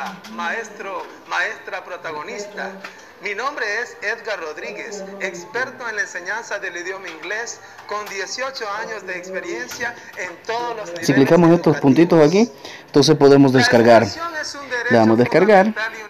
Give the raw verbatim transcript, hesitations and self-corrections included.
maestra, maestro, maestra protagonista. Mi nombre es Edgar Rodríguez, experto en la enseñanza del idioma inglés, con dieciocho años de experiencia en todos los niveles. Si clicamos estos puntitos aquí, entonces podemos descargar. Le damos descargar.